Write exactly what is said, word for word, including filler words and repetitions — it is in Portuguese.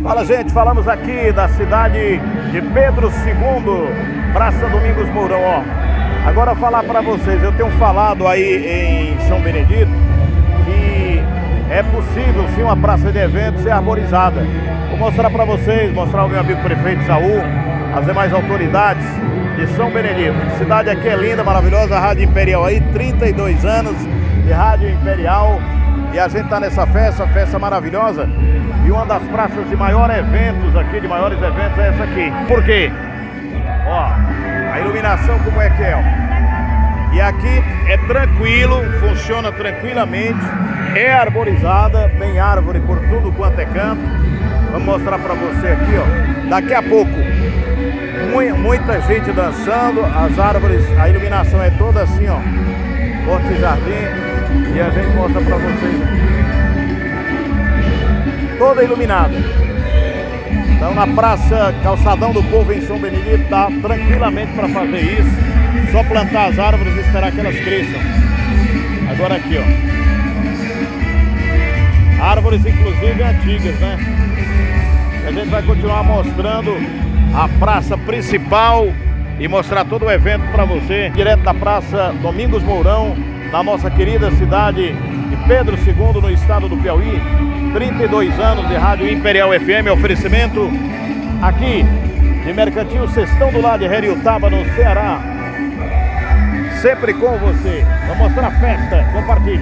Fala, gente, falamos aqui da cidade de Pedro segundo, Praça Domingos Mourão, ó. Agora falar para vocês, eu tenho falado aí em São Benedito que é possível sim uma praça de eventos ser arborizada. Vou mostrar para vocês, mostrar ao meu amigo prefeito Saul, as demais autoridades de São Benedito. A cidade aqui é linda, maravilhosa, a Rádio Imperial aí, trinta e dois anos de Rádio Imperial. E a gente tá nessa festa, festa maravilhosa. E uma das praças de maior eventos aqui, de maiores eventos é essa aqui. Por quê? Ó, a iluminação como é que é, ó. E aqui é tranquilo, funciona tranquilamente, é arborizada, tem árvore por tudo quanto é canto. Vamos mostrar pra você aqui, ó. Daqui a pouco, muita gente dançando, as árvores, a iluminação é toda assim, ó. Porto e Jardim. E a gente mostra pra vocês toda iluminada. Então na Praça Calçadão do Povo em São Benedito dá tranquilamente para fazer isso. Só plantar as árvores e esperar que elas cresçam. Agora aqui, ó. Árvores inclusive antigas, né? A gente vai continuar mostrando a praça principal e mostrar todo o evento para você, direto da Praça Domingos Mourão, na nossa querida cidade de Pedro segundo, no estado do Piauí. Trinta e dois anos de Rádio Imperial F M, oferecimento aqui de Mercantil Cestão do Lar de Heriotaba, no Ceará. Sempre com você. Vamos mostrar a festa, compartilhe.